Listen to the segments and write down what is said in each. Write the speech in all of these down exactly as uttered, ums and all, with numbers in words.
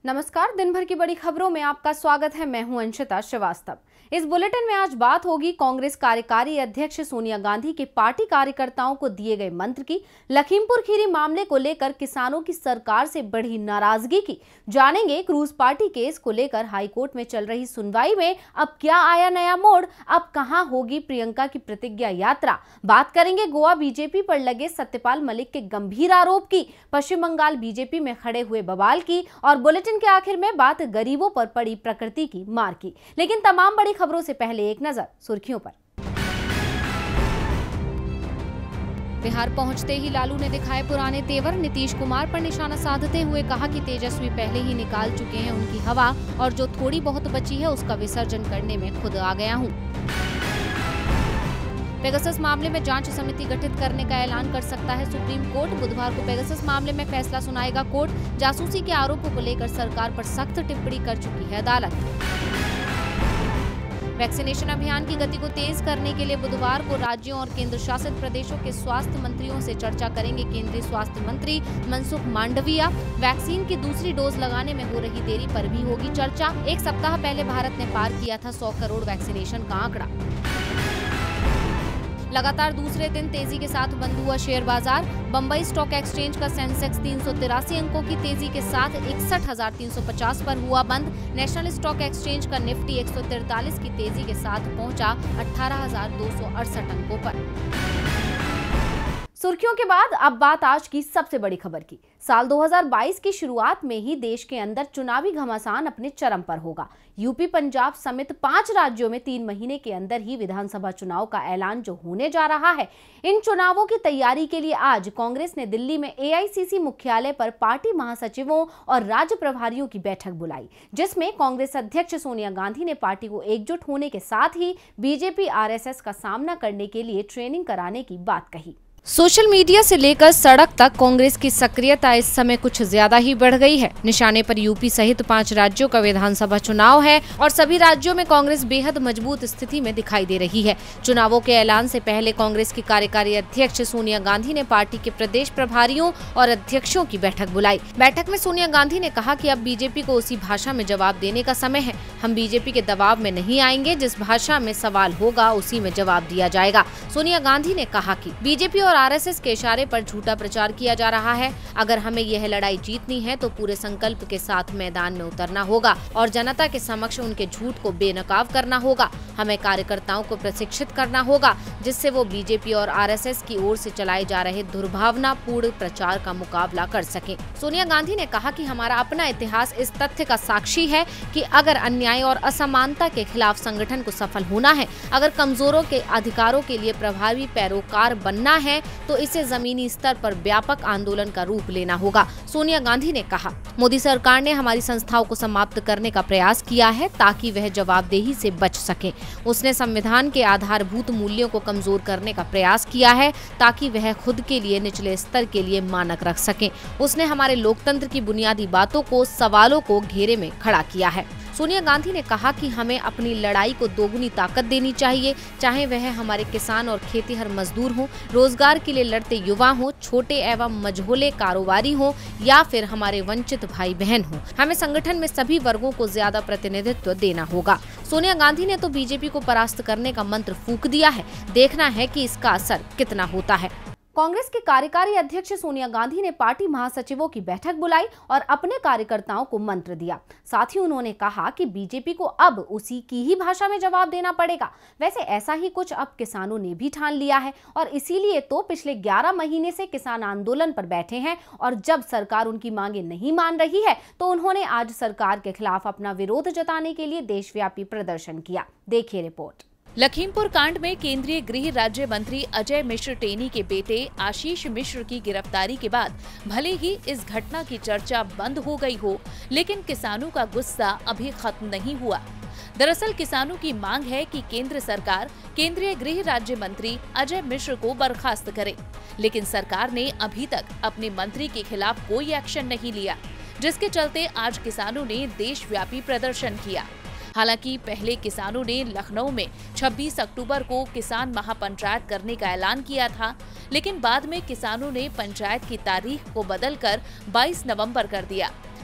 नमस्कार, दिन भर की बड़ी खबरों में आपका स्वागत है। मैं हूं अंशिता श्रीवास्तव। इस बुलेटिन में आज बात होगी कांग्रेस कार्यकारी अध्यक्ष सोनिया गांधी के पार्टी कार्यकर्ताओं को दिए गए मंत्र की, लखीमपुर खीरी मामले को लेकर किसानों की सरकार से बढ़ी नाराजगी की, जानेंगे क्रूज पार्टी केस को लेकर हाईकोर्ट में चल रही सुनवाई में अब क्या आया नया मोड़, अब कहां होगी प्रियंका की प्रतिज्ञा यात्रा, बात करेंगे गोवा बीजेपी पर लगे सत्यपाल मलिक के गंभीर आरोप की, पश्चिम बंगाल बीजेपी में खड़े हुए बवाल की और बुलेटिन के आखिर में बात गरीबों पर पड़ी प्रकृति की मार की। लेकिन तमाम बड़ी खबरों से पहले एक नजर सुर्खियों पर। बिहार पहुंचते ही लालू ने दिखाए पुराने तेवर, नीतीश कुमार पर निशाना साधते हुए कहा कि तेजस्वी पहले ही निकाल चुके हैं उनकी हवा और जो थोड़ी बहुत बची है उसका विसर्जन करने में खुद आ गया हूं। पेगासस मामले में जांच समिति गठित करने का ऐलान कर सकता है सुप्रीम कोर्ट। बुधवार को पेगासस मामले में फैसला सुनाएगा कोर्ट। जासूसी के आरोपों को लेकर सरकार पर सख्त टिप्पणी कर चुकी है अदालत। वैक्सीनेशन अभियान की गति को तेज करने के लिए बुधवार को राज्यों और केंद्र शासित प्रदेशों के स्वास्थ्य मंत्रियों से चर्चा करेंगे केंद्रीय स्वास्थ्य मंत्री मनसुख मांडविया। वैक्सीन की दूसरी डोज लगाने में हो रही देरी पर भी होगी चर्चा। एक सप्ताह पहले भारत ने पार किया था सौ करोड़ वैक्सीनेशन का आंकड़ा। लगातार दूसरे दिन तेजी के साथ बंद हुआ शेयर बाजार। बंबई स्टॉक एक्सचेंज का सेंसेक्स तीन सौ तिरासी अंकों की तेजी के साथ इकसठ हजार तीन सौ पचास पर हुआ बंद। नेशनल स्टॉक एक्सचेंज का निफ्टी एक सौ तिरतालीस की तेजी के साथ पहुंचा अठारह हजार दो सौ अड़सठ अंकों पर। सुर्खियों के बाद अब बात आज की सबसे बड़ी खबर की। साल दो हज़ार बाईस की शुरुआत में ही देश के अंदर चुनावी घमासान अपने चरम पर होगा। यूपी, पंजाब समेत पांच राज्यों में तीन महीने के अंदर ही विधानसभा चुनाव का ऐलान जो होने जा रहा है। इन चुनावों की तैयारी के लिए आज कांग्रेस ने दिल्ली में ए आई सी सी मुख्यालय पर पार्टी महासचिवों और राज्य प्रभारियों की बैठक बुलाई, जिसमें कांग्रेस अध्यक्ष सोनिया गांधी ने पार्टी को एकजुट होने के साथ ही बीजेपी आर एस एस का सामना करने के लिए ट्रेनिंग कराने की बात कही। सोशल मीडिया से लेकर सड़क तक कांग्रेस की सक्रियता इस समय कुछ ज्यादा ही बढ़ गई है। निशाने पर यूपी सहित पांच राज्यों का विधानसभा चुनाव है और सभी राज्यों में कांग्रेस बेहद मजबूत स्थिति में दिखाई दे रही है। चुनावों के ऐलान से पहले कांग्रेस की कार्यकारी अध्यक्ष सोनिया गांधी ने पार्टी के प्रदेश प्रभारियों और अध्यक्षों की बैठक बुलाई। बैठक में सोनिया गांधी ने कहा कि अब बीजेपी को उसी भाषा में जवाब देने का समय है। हम बीजेपी के दबाव में नहीं आएंगे, जिस भाषा में सवाल होगा उसी में जवाब दिया जाएगा। सोनिया गांधी ने कहा कि बीजेपी और आर एस एस के इशारे पर झूठा प्रचार किया जा रहा है। अगर हमें यह लड़ाई जीतनी है तो पूरे संकल्प के साथ मैदान में उतरना होगा और जनता के समक्ष उनके झूठ को बेनकाब करना होगा। हमें कार्यकर्ताओं को प्रशिक्षित करना होगा जिससे वो बीजेपी और आर एस एस की ओर से चलाए जा रहे दुर्भावनापूर्ण प्रचार का मुकाबला कर सकें। सोनिया गांधी ने कहा कि हमारा अपना इतिहास इस तथ्य का साक्षी है कि अगर अन्याय और असमानता के खिलाफ संगठन को सफल होना है, अगर कमजोरों के अधिकारों के लिए प्रभावी पैरोकार बनना है तो इसे जमीनी स्तर पर व्यापक आंदोलन का रूप लेना होगा। सोनिया गांधी ने कहा, मोदी सरकार ने हमारी संस्थाओं को समाप्त करने का प्रयास किया है ताकि वह जवाबदेही से बच सके। उसने संविधान के आधारभूत मूल्यों को कमजोर करने का प्रयास किया है ताकि वह खुद के लिए निचले स्तर के लिए मानक रख सके। उसने हमारे लोकतंत्र की बुनियादी बातों को, सवालों को घेरे में खड़ा किया है। सोनिया गांधी ने कहा कि हमें अपनी लड़ाई को दोगुनी ताकत देनी चाहिए, चाहे वह हमारे किसान और खेतीहर मजदूर हों, रोजगार के लिए लड़ते युवा हों, छोटे एवं मझोले कारोबारी हों या फिर हमारे वंचित भाई बहन हों। हमें संगठन में सभी वर्गों को ज्यादा प्रतिनिधित्व देना होगा। सोनिया गांधी ने तो बीजेपी को परास्त करने का मंत्र फूंक दिया है। देखना है कि इसका असर कितना होता है। कांग्रेस के कार्यकारी अध्यक्ष सोनिया गांधी ने पार्टी महासचिवों की बैठक बुलाई और अपने कार्यकर्ताओं को मंत्र दिया। साथ ही उन्होंने कहा कि बीजेपी को अब उसी की ही भाषा में जवाब देना पड़ेगा। वैसे ऐसा ही कुछ अब किसानों ने भी ठान लिया है और इसीलिए तो पिछले ग्यारह महीने से किसान आंदोलन पर बैठे हैं और जब सरकार उनकी मांगे नहीं मान रही है तो उन्होंने आज सरकार के खिलाफ अपना विरोध जताने के लिए देशव्यापी प्रदर्शन किया। देखिए रिपोर्ट। लखीमपुर कांड में केंद्रीय गृह राज्य मंत्री अजय मिश्र टेनी के बेटे आशीष मिश्र की गिरफ्तारी के बाद भले ही इस घटना की चर्चा बंद हो गई हो, लेकिन किसानों का गुस्सा अभी खत्म नहीं हुआ। दरअसल किसानों की मांग है कि केंद्र सरकार केंद्रीय गृह राज्य मंत्री अजय मिश्र को बर्खास्त करे, लेकिन सरकार ने अभी तक अपने मंत्री के खिलाफ कोई एक्शन नहीं लिया, जिसके चलते आज किसानों ने देशव्यापी प्रदर्शन किया। हालांकि पहले किसानों ने लखनऊ में छब्बीस अक्टूबर को किसान महापंचायत करने का ऐलान किया था, लेकिन बाद में किसानों ने पंचायत की तारीख को बदलकर बाईस नवंबर कर दिया।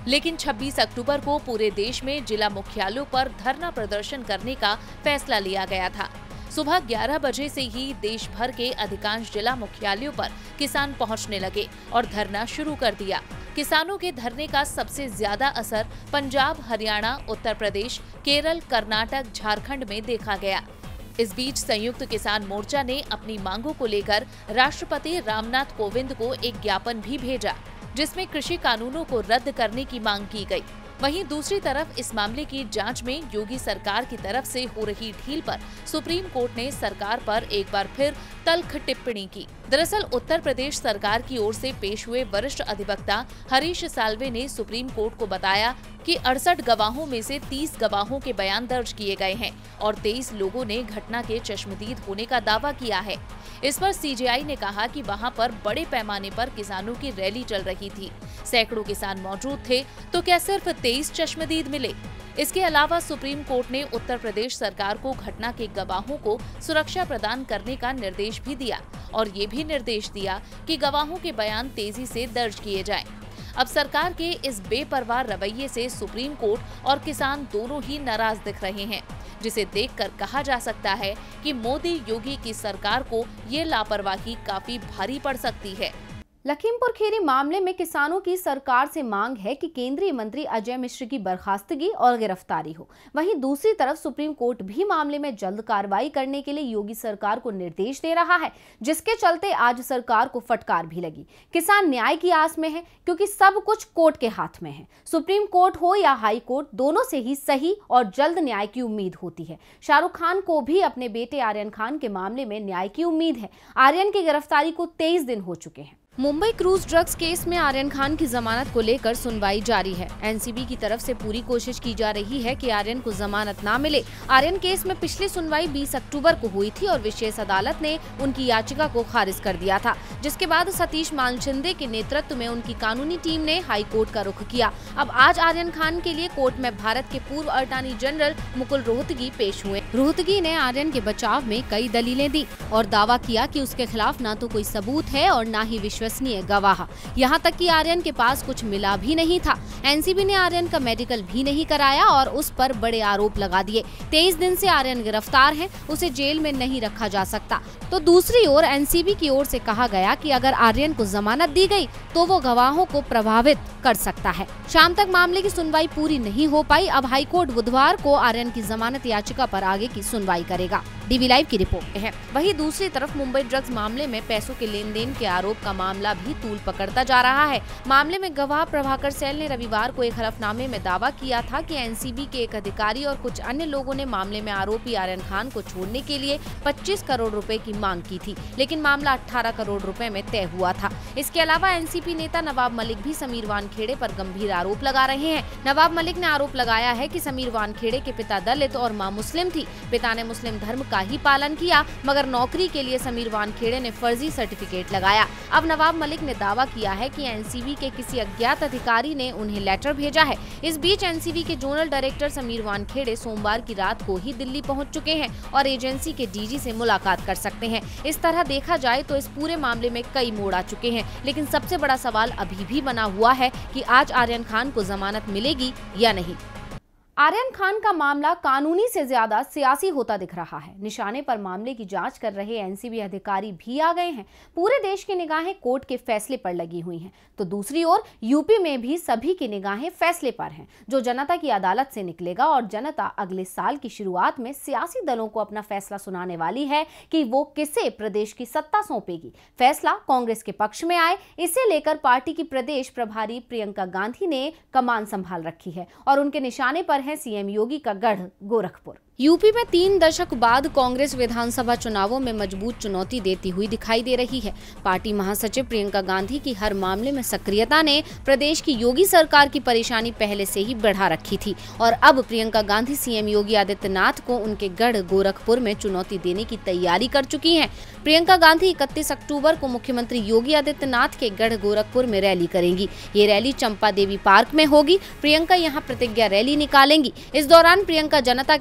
लेकिन छब्बीस अक्टूबर को पूरे देश में जिला मुख्यालयों पर धरना प्रदर्शन करने का फैसला लिया गया था। सुबह ग्यारह बजे से ही देश भर के अधिकांश जिला मुख्यालयों पर किसान पहुंचने लगे और धरना शुरू कर दिया। किसानों के धरने का सबसे ज्यादा असर पंजाब, हरियाणा, उत्तर प्रदेश, केरल, कर्नाटक, झारखंड में देखा गया। इस बीच संयुक्त किसान मोर्चा ने अपनी मांगों को लेकर राष्ट्रपति रामनाथ कोविंद को एक ज्ञापन भी भेजा, जिसमें कृषि कानूनों को रद्द करने की मांग की गई। वहीं दूसरी तरफ इस मामले की जांच में योगी सरकार की तरफ से हो रही ढील पर सुप्रीम कोर्ट ने सरकार पर एक बार फिर तल्ख टिप्पणी की। दरअसल उत्तर प्रदेश सरकार की ओर से पेश हुए वरिष्ठ अधिवक्ता हरीश साल्वे ने सुप्रीम कोर्ट को बताया कि अड़सठ गवाहों में से तीस गवाहों के बयान दर्ज किए गए हैं और तेईस लोगों ने घटना के चश्मदीद होने का दावा किया है। इस पर सीजेआई ने कहा कि वहां पर बड़े पैमाने पर किसानों की रैली चल रही थी, सैकड़ों किसान मौजूद थे, तो क्या सिर्फ तेईस चश्मदीद मिले? इसके अलावा सुप्रीम कोर्ट ने उत्तर प्रदेश सरकार को घटना के गवाहों को सुरक्षा प्रदान करने का निर्देश भी दिया और ये भी निर्देश दिया कि गवाहों के बयान तेजी से दर्ज किए जाएं। अब सरकार के इस बेपरवाह रवैये से सुप्रीम कोर्ट और किसान दोनों ही नाराज दिख रहे हैं, जिसे देखकर कहा जा सकता है कि मोदी योगी की सरकार को ये लापरवाही काफी भारी पड़ सकती है। लखीमपुर खीरी मामले में किसानों की सरकार से मांग है कि केंद्रीय मंत्री अजय मिश्र की बर्खास्तगी और गिरफ्तारी हो। वहीं दूसरी तरफ सुप्रीम कोर्ट भी मामले में जल्द कार्रवाई करने के लिए योगी सरकार को निर्देश दे रहा है, जिसके चलते आज सरकार को फटकार भी लगी। किसान न्याय की आस में है, क्योंकि सब कुछ कोर्ट के हाथ में है। सुप्रीम कोर्ट हो या हाई कोर्ट, दोनों से ही सही और जल्द न्याय की उम्मीद होती है। शाहरुख खान को भी अपने बेटे आर्यन खान के मामले में न्याय की उम्मीद है। आर्यन की गिरफ्तारी को तेईस दिन हो चुके हैं। मुंबई क्रूज ड्रग्स केस में आर्यन खान की जमानत को लेकर सुनवाई जारी है। एनसीबी की तरफ से पूरी कोशिश की जा रही है कि आर्यन को जमानत ना मिले। आर्यन केस में पिछली सुनवाई बीस अक्टूबर को हुई थी और विशेष अदालत ने उनकी याचिका को खारिज कर दिया था, जिसके बाद सतीश मालशिंदे के नेतृत्व में उनकी कानूनी टीम ने हाई कोर्ट का रुख किया। अब आज आर्यन खान के लिए कोर्ट में भारत के पूर्व अटॉर्नी जनरल मुकुल रोहतगी पेश हुए। रोहतगी ने आर्यन के बचाव में कई दलीलें दी और दावा किया कि उसके खिलाफ न तो कोई सबूत है और न ही विश्वसनीय गवाह। यहाँ तक कि आर्यन के पास कुछ मिला भी नहीं था। एनसीबी ने आर्यन का मेडिकल भी नहीं कराया और उस पर बड़े आरोप लगा दिए। तेईस दिन से आर्यन गिरफ्तार है, उसे जेल में नहीं रखा जा सकता। तो दूसरी ओर एनसीबी की ओर से कहा गया कि अगर आर्यन को जमानत दी गई तो वो गवाहों को प्रभावित कर सकता है। शाम तक मामले की सुनवाई पूरी नहीं हो पाई। अब हाईकोर्ट बुधवार को आर्यन की जमानत याचिका पर आगे की सुनवाई करेगा। डीवी लाइव की रिपोर्ट है। वहीं दूसरी तरफ मुंबई ड्रग्स मामले में पैसों के लेन देन के आरोप का मामला भी तूल पकड़ता जा रहा है। मामले में गवाह प्रभाकर सैल ने रविवार को एक हलफनामे में दावा किया था कि एनसीबी के एक अधिकारी और कुछ अन्य लोगों ने मामले में आरोपी आर्यन खान को छोड़ने के लिए पच्चीस करोड़ रुपए की मांग की थी, लेकिन मामला अठारह करोड़ रुपए में तय हुआ था। इसके अलावा एनसीपी नेता नवाब मलिक भी समीर वानखेड़े पर गंभीर आरोप लगा रहे हैं। नवाब मलिक ने आरोप लगाया है कि समीर वानखेड़े के पिता दलित और मां मुस्लिम थी। पिता ने मुस्लिम धर्म का ही पालन किया, मगर नौकरी के लिए समीर वानखेड़े ने फर्जी सर्टिफिकेट लगाया। अब नवाब मलिक ने दावा किया है कि एनसीबी के किसी अज्ञात अधिकारी ने उन्हें लेटर भेजा है। इस बीच एनसीबी के जोनल डायरेक्टर समीर वानखेड़े सोमवार की रात को ही दिल्ली पहुंच चुके हैं और एजेंसी के डीजी से मुलाकात कर सकते हैं। इस तरह देखा जाए तो इस पूरे मामले में कई मोड़ आ चुके हैं, लेकिन सबसे बड़ा सवाल अभी भी बना हुआ है कि आज आर्यन खान को जमानत मिलेगी या नहीं। आर्यन खान का मामला कानूनी से ज्यादा सियासी होता दिख रहा है। निशाने पर मामले की जांच कर रहे एनसीबी अधिकारी भी आ गए हैं। पूरे देश की निगाहें कोर्ट के फैसले पर लगी हुई हैं, तो दूसरी ओर यूपी में भी सभी की निगाहें फैसले पर हैं, जो जनता की अदालत से निकलेगा। और जनता अगले साल की शुरुआत में सियासी दलों को अपना फैसला सुनाने वाली है कि वो किसे प्रदेश की सत्ता सौंपेगी। फैसला कांग्रेस के पक्ष में आए, इसे लेकर पार्टी की प्रदेश प्रभारी प्रियंका गांधी ने कमान संभाल रखी है और उनके निशाने पर है सीएम योगी का गढ़ गोरखपुर। यूपी में तीन दशक बाद कांग्रेस विधानसभा चुनावों में मजबूत चुनौती देती हुई दिखाई दे रही है। पार्टी महासचिव प्रियंका गांधी की हर मामले में सक्रियता ने प्रदेश की योगी सरकार की परेशानी पहले से ही बढ़ा रखी थी और अब प्रियंका गांधी सीएम योगी आदित्यनाथ को उनके गढ़ गोरखपुर में चुनौती देने की तैयारी कर चुकी हैं। प्रियंका गांधी इकतीस अक्टूबर को मुख्यमंत्री योगी आदित्यनाथ के गढ़ गोरखपुर में रैली करेंगी। ये रैली चंपा देवी पार्क में होगी। प्रियंका यहाँ प्रतिज्ञा रैली निकालेंगी। इस दौरान प्रियंका जनता के सामने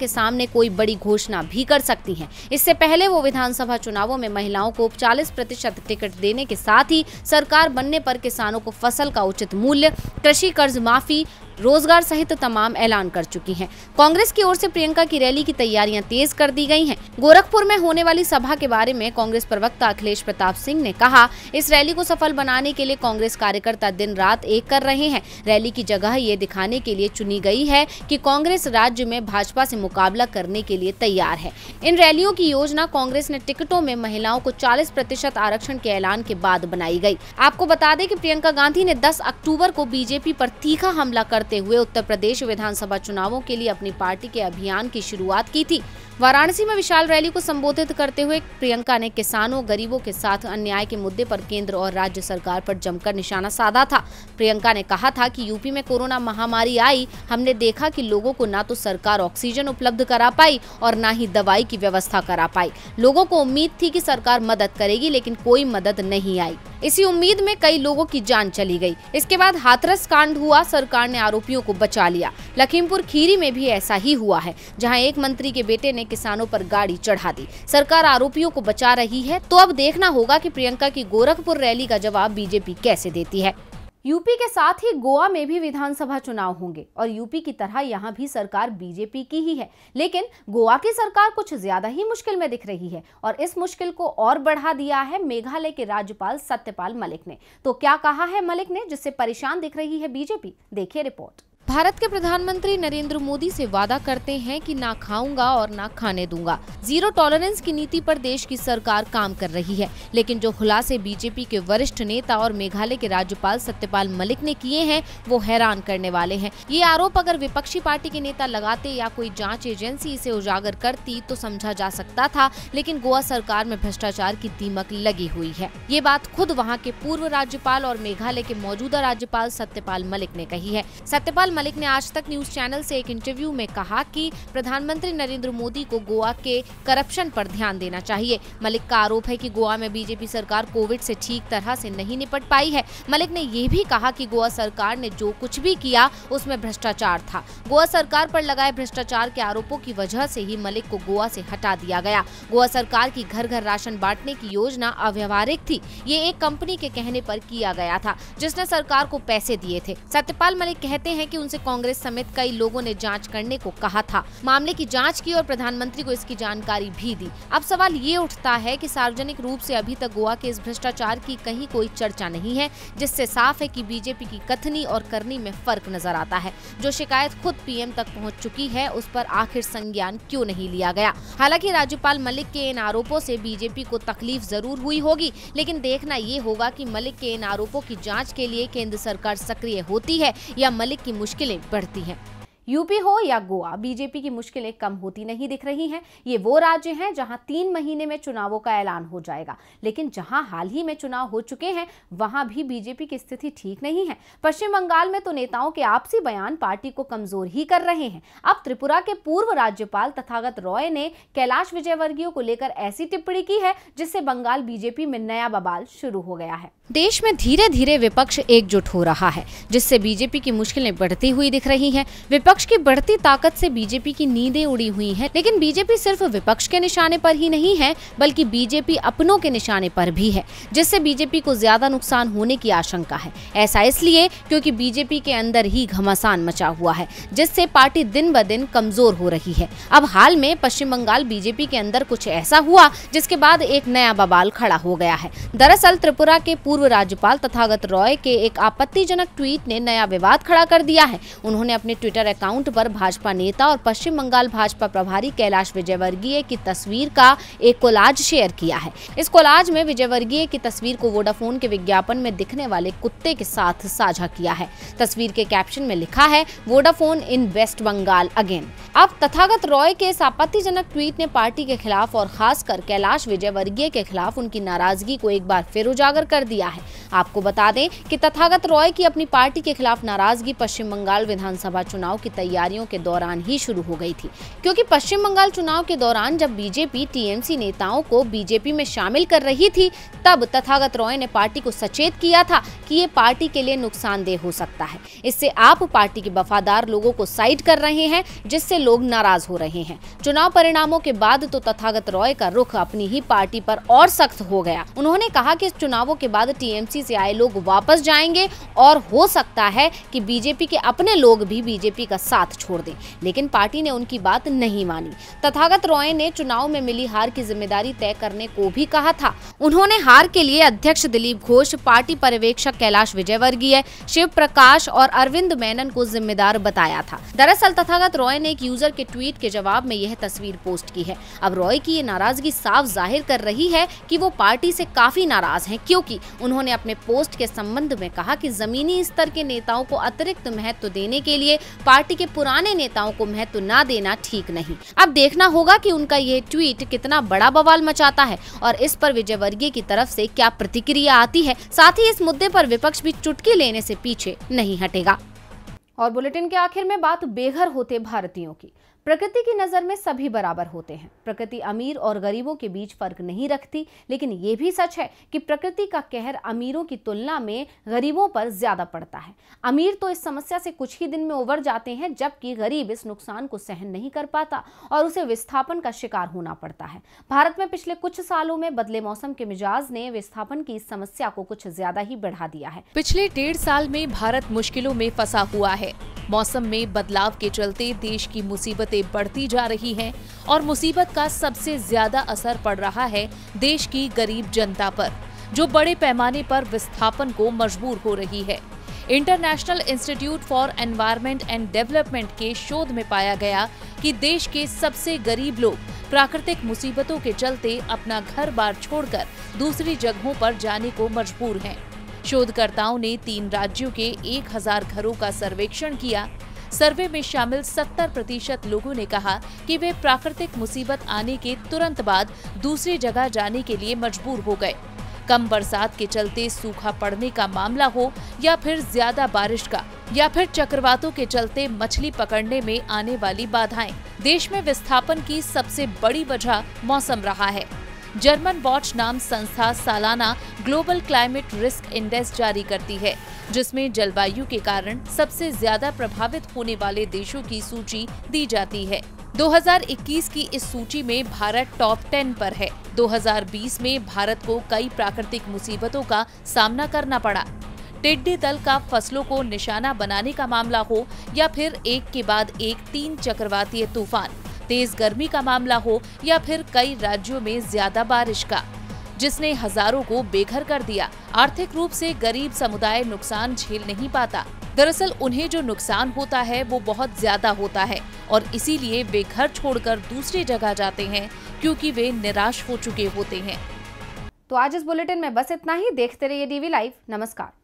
कोई बड़ी घोषणा भी कर सकती हैं। इससे पहले वो विधानसभा चुनावों में महिलाओं को चालीस प्रतिशत टिकट देने के साथ ही सरकार बनने पर किसानों को फसल का उचित मूल्य, कृषि कर्ज माफी, रोजगार सहित तमाम ऐलान कर चुकी हैं। कांग्रेस की ओर से प्रियंका की रैली की तैयारियां तेज कर दी गई हैं। गोरखपुर में होने वाली सभा के बारे में कांग्रेस प्रवक्ता अखिलेश प्रताप सिंह ने कहा, इस रैली को सफल बनाने के लिए कांग्रेस कार्यकर्ता दिन रात एक कर रहे हैं। रैली की जगह ये दिखाने के लिए चुनी गई है कि कांग्रेस राज्य में भाजपा से मुकाबला करने के लिए तैयार है। इन रैलियों की योजना कांग्रेस ने टिकटों में महिलाओं को चालीस प्रतिशत आरक्षण के ऐलान के बाद बनाई गई। आपको बता दें कि प्रियंका गांधी ने दस अक्टूबर को बीजेपी पर तीखा हमला करते हुए उत्तर प्रदेश विधानसभा चुनावों के लिए अपनी पार्टी के अभियान की शुरुआत की थी। वाराणसी में विशाल रैली को संबोधित करते हुए प्रियंका ने किसानों, गरीबों के साथ अन्याय के मुद्दे पर केंद्र और राज्य सरकार पर जमकर निशाना साधा था। प्रियंका ने कहा था कि यूपी में कोरोना महामारी आई, हमने देखा कि लोगों को ना तो सरकार ऑक्सीजन उपलब्ध करा पाई और ना ही दवाई की व्यवस्था करा पाई। लोगों को उम्मीद थी कि सरकार मदद करेगी, लेकिन कोई मदद नहीं आई। इसी उम्मीद में कई लोगों की जान चली गई। इसके बाद हाथरस कांड हुआ, सरकार ने आरोपियों को बचा लिया। लखीमपुर खीरी में भी ऐसा ही हुआ है, जहां एक मंत्री के बेटे ने किसानों पर गाड़ी चढ़ा दी। सरकार आरोपियों को बचा रही है, तो अब देखना होगा कि प्रियंका की गोरखपुर रैली का जवाब बीजेपी कैसे देती है। यूपी के साथ ही गोवा में भी विधानसभा चुनाव होंगे और यूपी की तरह यहाँ भी सरकार बीजेपी की ही है, लेकिन गोवा की सरकार कुछ ज्यादा ही मुश्किल में दिख रही है और इस मुश्किल को और बढ़ा दिया है मेघालय के राज्यपाल सत्यपाल मलिक ने। तो क्या कहा है मलिक ने जिससे परेशान दिख रही है बीजेपी? देखिए रिपोर्ट। भारत के प्रधानमंत्री नरेंद्र मोदी से वादा करते हैं कि ना खाऊंगा और ना खाने दूंगा। जीरो टॉलरेंस की नीति पर देश की सरकार काम कर रही है, लेकिन जो खुलासे बीजेपी के वरिष्ठ नेता और मेघालय के राज्यपाल सत्यपाल मलिक ने किए हैं वो हैरान करने वाले हैं। ये आरोप अगर विपक्षी पार्टी के नेता लगाते या कोई जांच एजेंसी इसे उजागर करती तो समझा जा सकता था, लेकिन गोवा सरकार में भ्रष्टाचार की दीमक लगी हुई है। ये बात खुद वहाँ के पूर्व राज्यपाल और मेघालय के मौजूदा राज्यपाल सत्यपाल मलिक ने कही है। सत्यपाल मलिक ने आज तक न्यूज चैनल से एक इंटरव्यू में कहा कि प्रधानमंत्री नरेंद्र मोदी को गोवा के करप्शन पर ध्यान देना चाहिए। मलिक का आरोप है कि गोवा में बीजेपी सरकार कोविड से ठीक तरह से नहीं निपट पाई है। मलिक ने यह भी कहा कि गोवा सरकार ने जो कुछ भी किया उसमें भ्रष्टाचार था। गोवा सरकार पर लगाए भ्रष्टाचार के आरोपों की वजह से ही मलिक को गोवा से हटा दिया गया। गोवा सरकार की घर घर राशन बांटने की योजना अव्यावहारिक थी। ये एक कंपनी के कहने पर किया गया था जिसने सरकार को पैसे दिए थे। सत्यपाल मलिक कहते हैं कि उनसे कांग्रेस समेत कई लोगों ने जांच करने को कहा था। मामले की जांच की और प्रधानमंत्री को इसकी जानकारी भी दी। अब सवाल ये उठता है कि सार्वजनिक रूप से अभी तक गोवा के इस भ्रष्टाचार की कहीं कोई चर्चा नहीं है, जिससे साफ है कि बीजेपी की कथनी और करनी में फर्क नजर आता है। जो शिकायत खुद पीएम तक पहुंच चुकी है उस पर आखिर संज्ञान क्यों नहीं लिया गया? हालांकि राज्यपाल मलिक के इन आरोपों से बीजेपी को तकलीफ जरूर हुई होगी, लेकिन देखना ये होगा कि मलिक के इन आरोपों की जांच के लिए केंद्र सरकार सक्रिय होती है या मलिक की मुश्किलें बढ़ती हैं। यूपी हो या गोवा, बीजेपी की मुश्किलें कम होती नहीं दिख रही हैं। ये वो राज्य हैं जहां तीन महीने में चुनावों का ऐलान हो जाएगा, लेकिन जहां हाल ही में चुनाव हो चुके हैं वहां भी बीजेपी की स्थिति ठीक नहीं है। पश्चिम बंगाल में तो नेताओं के आपसी बयान पार्टी को कमजोर ही कर रहे हैं। अब त्रिपुरा के पूर्व राज्यपाल तथागत रॉय ने कैलाश विजयवर्गीय को लेकर ऐसी टिप्पणी की है जिससे बंगाल बीजेपी में नया बवाल शुरू हो गया है। देश में धीरे धीरे विपक्ष एकजुट हो रहा है, जिससे बीजेपी की मुश्किलें बढ़ती हुई दिख रही हैं। विपक्ष की बढ़ती ताकत से बीजेपी की नींदें उड़ी हुई हैं, लेकिन बीजेपी सिर्फ विपक्ष के निशाने पर ही नहीं है, बल्कि बीजेपी अपनों के निशाने पर भी है, जिससे बीजेपी को ज्यादा नुकसान होने की आशंका है। ऐसा इसलिए क्योंकि बीजेपी के अंदर ही घमासान मचा हुआ है, जिससे पार्टी दिन ब दिन कमजोर हो रही है। अब हाल में पश्चिम बंगाल बीजेपी के अंदर कुछ ऐसा हुआ जिसके बाद एक नया बवाल खड़ा हो गया है। दरअसल त्रिपुरा के पूर्व राज्यपाल तथागत रॉय के एक आपत्तिजनक ट्वीट ने नया विवाद खड़ा कर दिया है। उन्होंने अपने ट्विटर अकाउंट पर भाजपा नेता और पश्चिम बंगाल भाजपा प्रभारी कैलाश विजयवर्गीय की तस्वीर का एक कोलाज शेयर किया है। इस कोलाज में विजयवर्गीय की तस्वीर को वोडाफोन के विज्ञापन में दिखने वाले कुत्ते के साथ साझा किया है। तस्वीर के कैप्शन में लिखा है, Vodafone in West Bengal again. अब तथागत रॉय के इस आपत्तिजनक ट्वीट ने पार्टी के खिलाफ और खासकर कैलाश विजयवर्गीय के खिलाफ उनकी नाराजगी को एक बार फिर उजागर कर दिया है। आपको बता दें कि तथागत रॉय की अपनी पार्टी के खिलाफ नाराजगी पश्चिम बंगाल विधानसभा चुनाव की तैयारियों के दौरान ही शुरू हो गई थी, क्योंकि पश्चिम बंगाल चुनाव के दौरान जब बीजेपी टीएमसी नेताओं को बीजेपी में शामिल कर रही थी, तब तथागत रॉय ने पार्टी को सचेत किया था कि ये पार्टी के लिए नुकसानदेह हो सकता है। इससे आप पार्टी के वफादार लोगों को साइड कर रहे हैं, जिससे लोग नाराज हो रहे हैं। चुनाव परिणामों के बाद तो तथागत रॉय का रुख अपनी ही पार्टी पर और सख्त हो गया। उन्होंने कहा कि इस चुनावों के बाद टीएमसी से आए लोग वापस जाएंगे और हो सकता है कि बीजेपी के अपने लोग भी बीजेपी का साथ छोड़ दें, लेकिन पार्टी ने उनकी बात नहीं मानी। तथागत रॉय ने चुनाव में मिली हार की जिम्मेदारी तय करने को भी कहा था। उन्होंने हार के लिए अध्यक्ष दिलीप घोष, पार्टी पर्यवेक्षक कैलाश विजयवर्गीय, शिव प्रकाश और अरविंद मेनन को जिम्मेदार बताया था। दरअसल तथागत रॉय ने एक यूजर के ट्वीट के जवाब में यह तस्वीर पोस्ट की है। अब रॉय की ये नाराजगी साफ जाहिर कर रही है कि वो पार्टी से काफी नाराज हैं, क्योंकि उन्होंने अपने पोस्ट के संबंध में कहा कि जमीनी स्तर के नेताओं को अतिरिक्त महत्व देने के लिए पार्टी के पुराने नेताओं को महत्व न देना ठीक नहीं। अब देखना होगा कि उनका यह ट्वीट कितना बड़ा बवाल मचाता है और इस पर विजयवर्गीय की तरफ से क्या प्रतिक्रिया आती है। साथ ही इस मुद्दे पर विपक्ष भी चुटकी लेने से पीछे नहीं हटेगा। और बुलेटिन के आखिर में बात बेघर होते भारतीयों की। प्रकृति की नज़र में सभी बराबर होते हैं। प्रकृति अमीर और गरीबों के बीच फर्क नहीं रखती, लेकिन ये भी सच है कि प्रकृति का कहर अमीरों की तुलना में गरीबों पर ज्यादा पड़ता है। अमीर तो इस समस्या से कुछ ही दिन में उबर जाते हैं, जबकि गरीब इस नुकसान को सहन नहीं कर पाता और उसे विस्थापन का शिकार होना पड़ता है। भारत में पिछले कुछ सालों में बदले मौसम के मिजाज ने विस्थापन की इस समस्या को कुछ ज्यादा ही बढ़ा दिया है। पिछले डेढ़ साल में भारत मुश्किलों में फंसा हुआ है। मौसम में बदलाव के चलते देश की मुसीबतें बढ़ती जा रही हैं और मुसीबत का सबसे ज्यादा असर पड़ रहा है देश की गरीब जनता पर, जो बड़े पैमाने पर विस्थापन को मजबूर हो रही है। International institute for environment and development के शोध में पाया गया कि देश के सबसे गरीब लोग प्राकृतिक मुसीबतों के चलते अपना घर बार छोड़कर दूसरी जगहों पर जाने को मजबूर हैं। शोधकर्ताओं ने तीन राज्यों के एक हजार घरों का सर्वेक्षण किया। सर्वे में शामिल सत्तर प्रतिशत लोगों ने कहा कि वे प्राकृतिक मुसीबत आने के तुरंत बाद दूसरी जगह जाने के लिए मजबूर हो गए। कम बरसात के चलते सूखा पड़ने का मामला हो या फिर ज्यादा बारिश का, या फिर चक्रवातों के चलते मछली पकड़ने में आने वाली बाधाएं। देश में विस्थापन की सबसे बड़ी वजह मौसम रहा है। जर्मन वॉच नाम संस्था सालाना ग्लोबल क्लाइमेट रिस्क इंडेक्स जारी करती है, जिसमें जलवायु के कारण सबसे ज्यादा प्रभावित होने वाले देशों की सूची दी जाती है। दो हज़ार इक्कीस की इस सूची में भारत टॉप टेन पर है। दो हज़ार बीस में भारत को कई प्राकृतिक मुसीबतों का सामना करना पड़ा। टिड्डी दल का फसलों को निशाना बनाने का मामला हो या फिर एक के बाद एक तीन चक्रवातीय तूफान, तेज गर्मी का मामला हो या फिर कई राज्यों में ज्यादा बारिश का, जिसने हजारों को बेघर कर दिया। आर्थिक रूप से गरीब समुदाय नुकसान झेल नहीं पाता। दरअसल उन्हें जो नुकसान होता है वो बहुत ज्यादा होता है और इसीलिए वे घर छोड़कर दूसरी जगह जाते हैं, क्योंकि वे निराश हो चुके होते हैं। तो आज इस बुलेटिन में बस इतना ही। देखते रहिए डीवी लाइव। नमस्कार।